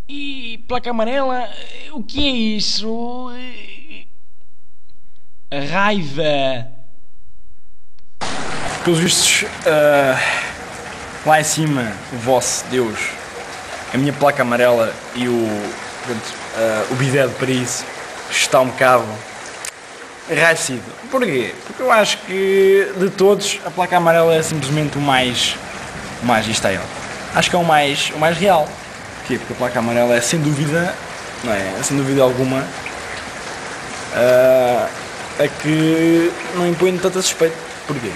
E placa amarela, o que é isso? A raiva. Pelos vistos, lá em cima, o vosso Deus, a minha placa amarela e o bidé de Paris está um bocado enraivecido. Porquê? Porque eu acho que de todos a placa amarela é simplesmente o mais isto é ele. Acho que é o mais real. Porquê? Porque a placa amarela é sem dúvida, não é? Sem dúvida alguma, a que não impõe tanto suspeito. Porquê?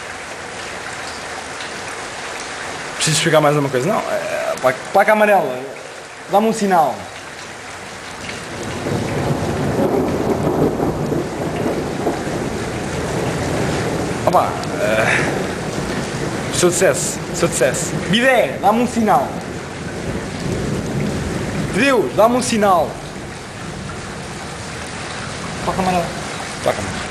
Preciso explicar mais uma coisa? Não, placa amarela, dá-me um sinal. Opa, se eu dissesse, bidé, dá-me um sinal. Deus, dá-me um sinal. Placa amarela. Placa amarela.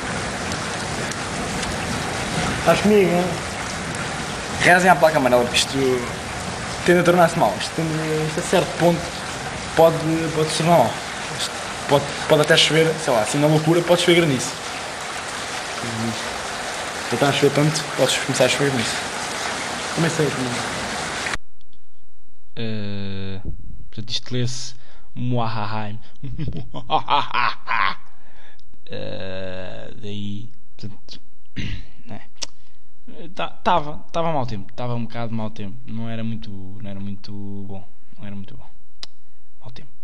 Estás comigo, hein? Rezem à placa amarela, porque isto tende a tornar-se mal. Isto a certo ponto pode se tornar mal. Isto pode até chover, sei lá, assim na loucura pode chover granizo. Se está a chover tanto, podes começar a chover nisso. Comecei a Portanto, isto lê-se Muahahaim. Daí, portanto, estava mau tempo, estava um bocado mau tempo, não era muito bom, mau tempo.